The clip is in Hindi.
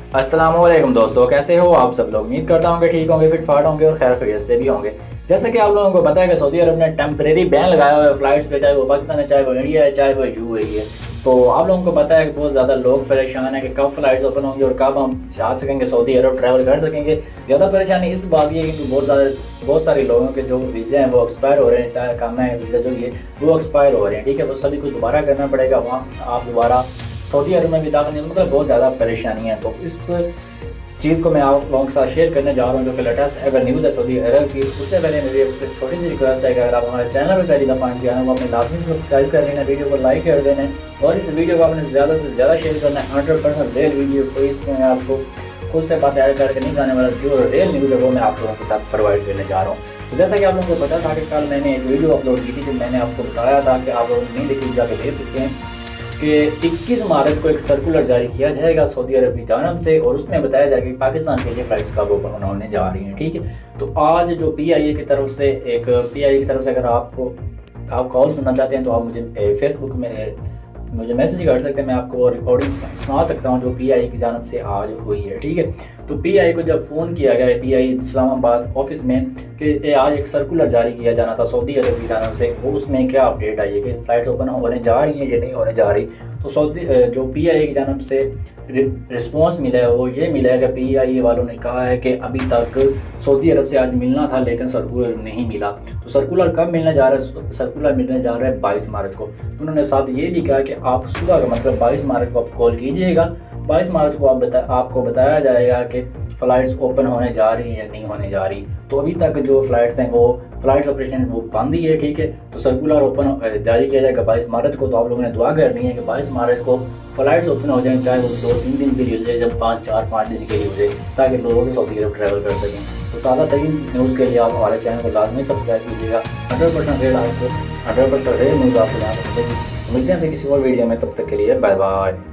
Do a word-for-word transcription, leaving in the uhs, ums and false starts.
अस्सलामुअलैकुम दोस्तों, कैसे हो आप सब लोग। उम्मीद करता हूँ कि ठीक होंगे, फिट फाट होंगे और खैर खैरियत से भी होंगे। जैसे कि आप लोगों को पता है कि सऊदी अरब ने टेम्परेरी बैन लगाया हुआ है फ्लाइट्स पे, चाहे वो पाकिस्तान है, चाहे वो इंडिया है, चाहे वो यूएई है। तो आप लोगों को पता है कि बहुत ज़्यादा लोग परेशान है कि कब फ्लाइट्स ओपन होंगी और कब हम जा सकेंगे सऊदी अरब ट्रैवल कर सकेंगे। ज़्यादा परेशानी इस बात ये है कि बहुत ज़्यादा बहुत सारे लोगों के जो वीज़े हैं वो एक्सपायर हो रहे हैं, चाहे काम है वीज़ा जो ये वो एक्सपायर हो रहे हैं। ठीक है, वो सभी को दोबारा करना पड़ेगा, वहाँ आप दोबारा सऊदी अरब में भी दाखिल नहीं, मतलब बहुत ज़्यादा परेशानी है। तो इस चीज़ को मैं आप लोगों के साथ शेयर करने जा रहा हूँ जो कि लेटेस्ट एवर न्यूज़ है सऊदी अरब की। उससे पहले मेरी एक छोटी सी रिक्वेस्ट है कि अगर आप हमारे चैनल पर पहली दफ़ा किया है वो अपने लाजमी सब्सक्राइब कर लेना, वीडियो को लाइक कर देना और इस वीडियो को आपने ज़्यादा से ज़्यादा शेयर करना है। हंड्रेड परसेंट रियल वीडियो, तो इसमें मैं आपको खुद से बात ऐड करके नहीं जाने वाला, जो रियल न्यूज़ है वो मैं आप लोगों के साथ प्रोवाइड करने जा रहा हूँ। जैसा कि आप लोगों को पता था कि कल मैंने एक वीडियो अपलोड की थी जो मैंने आपको बताया था कि आप लोग नहीं देखिए जाकर देख सकते हैं कि इक्कीस मार्च को एक सर्कुलर जारी किया जाएगा सऊदी अरब की जानब से और उसमें बताया जाएगा कि पाकिस्तान के लिए फ़्लाइट्स कब ओपन होने जा रही हैं। ठीक है, तो आज जो पीआईए की तरफ से एक पीआईए की तरफ से अगर आपको आप कॉल सुनना चाहते हैं तो आप मुझे फेसबुक में मुझे मैसेज कर सकते हैं, मैं आपको रिकॉर्डिंग सुना सकता हूं जो पीआईए की जानब से आज हुई है। ठीक है, तो पीआईए को जब फ़ोन किया गया है पीआईए इस्लामाबाद ऑफिस में कि आज एक सर्कुलर जारी किया जाना था सऊदी अरब की जानब से, वो उसमें क्या अपडेट आई है कि फ़्लाइट्स ओपन होने जा रही हैं या नहीं होने जा रही। तो सऊदी जो पीआईए की जानब से रिस्पॉन्स मिला है वो ये मिला है कि पीआईए वालों ने कहा है कि अभी तक सऊदी अरब से आज मिलना था लेकिन सर्कुलर नहीं मिला। तो सर्कुलर कब मिलने जा रहा है? सर्कुलर मिलने जा रहा है बाईस मार्च को। तो उन्होंने साथ ये भी कहा कि आप सुबह का मतलब बाईस मार्च को आप कॉल कीजिएगा, बाईस मार्च को आप बता आपको बताया जाएगा कि फ़्लाइट्स ओपन होने जा रही है या नहीं होने जा रही। तो अभी तक जो फ़्लाइट्स हैं वो फ़्लाइट्स ऑपरेशन वो बंद ही है। ठीक है, तो सर्कुलर ओपन जारी किया जाएगा बाईस मार्च को। तो आप लोगों ने दुआ करनी है कि बाईस मार्च को फ़्लाइट्स ओपन हो जाएं, चाहे वो दो तीन दिन के लिए हो जाए, जब पाँच चार पाँच दिन के लिए हो जाए, ताकि लोगों के सऊदी अरब ट्रैवल कर सकें। तो ताज़ा तरीन न्यूज़ के लिए आप हमारे चैनल को लाजमी सब्सक्राइब कीजिएगा। हंड्रेड परसेंट रेल आपको हंड्रेड परसेंट रेल न्यूज़ आपको यहाँ पर मिलेगी। मिलते हैं फिर किसी और वीडियो में, तब तक के लिए बाय बाय।